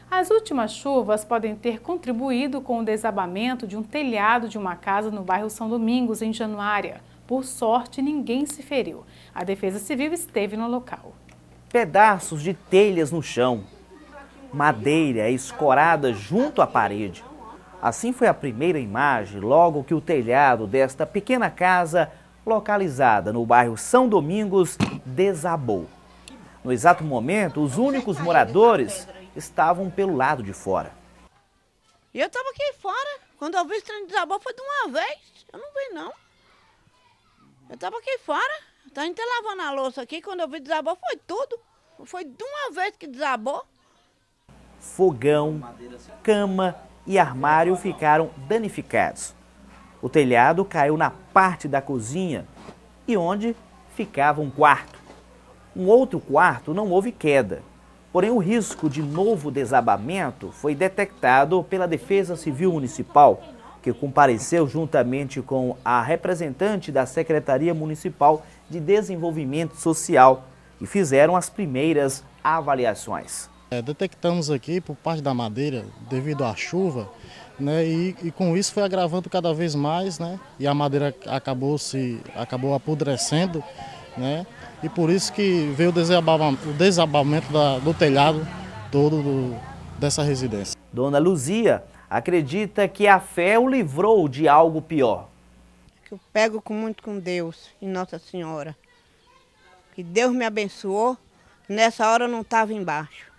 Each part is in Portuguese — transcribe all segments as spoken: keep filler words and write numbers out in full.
As últimas chuvas podem ter contribuído com o desabamento de um telhado de uma casa no bairro São Domingos, em Januária. Por sorte, ninguém se feriu. A Defesa Civil esteve no local. Pedaços de telhas no chão, madeira escorada junto à parede. Assim foi a primeira imagem logo que o telhado desta pequena casa, localizada no bairro São Domingos, desabou. No exato momento, os únicos moradores estavam pelo lado de fora. E eu estava aqui fora. Quando eu vi esse trem desabou foi de uma vez. Eu não vi, não. Eu estava aqui fora. Então a gente lavando a louça aqui. Quando eu vi desabou foi tudo. Foi de uma vez que desabou. Fogão, cama e armário ficaram danificados. O telhado caiu na parte da cozinha e onde ficava um quarto. Um outro quarto não houve queda. Porém, o risco de novo desabamento foi detectado pela Defesa Civil Municipal, que compareceu juntamente com a representante da Secretaria Municipal de Desenvolvimento Social e fizeram as primeiras avaliações. É, detectamos aqui, por parte da madeira, devido à chuva, né, e, e com isso foi agravando cada vez mais, né, e a madeira acabou, se, acabou apodrecendo, né, e por isso que veio o desabamento, o desabamento da, do telhado todo do, dessa residência. Dona Luzia acredita que a fé o livrou de algo pior. Que eu pego com muito com Deus e Nossa Senhora. Que Deus me abençoou, nessa hora eu não estava embaixo.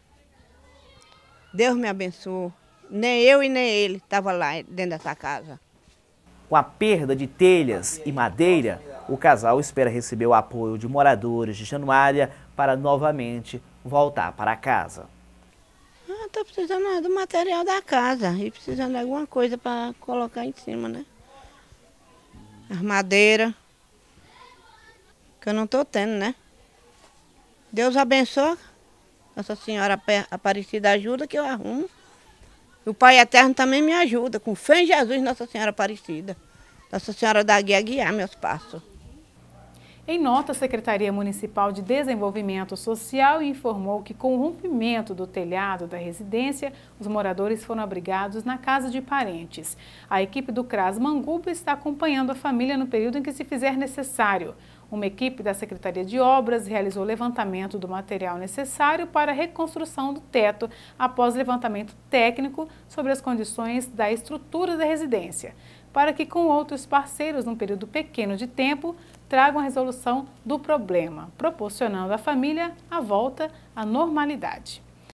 Deus me abençoou. Nem eu e nem ele estavam lá dentro dessa casa. Com a perda de telhas e madeira, o casal espera receber o apoio de moradores de Januária para novamente voltar para casa. Ah, estou precisando do material da casa e precisando de alguma coisa para colocar em cima, né? As madeiras, que eu não estou tendo, né? Deus abençoe. Nossa Senhora Aparecida ajuda que eu arrumo. O Pai Eterno também me ajuda, com fé em Jesus, Nossa Senhora Aparecida. Nossa Senhora da Guia guiar meus passos. Em nota, a Secretaria Municipal de Desenvolvimento Social informou que com o rompimento do telhado da residência, os moradores foram abrigados na casa de parentes. A equipe do CRAS Manguba está acompanhando a família no período em que se fizer necessário. Uma equipe da Secretaria de Obras realizou o levantamento do material necessário para a reconstrução do teto após levantamento técnico sobre as condições da estrutura da residência, para que com outros parceiros, num período pequeno de tempo, tragam a resolução do problema, proporcionando à família a volta à normalidade.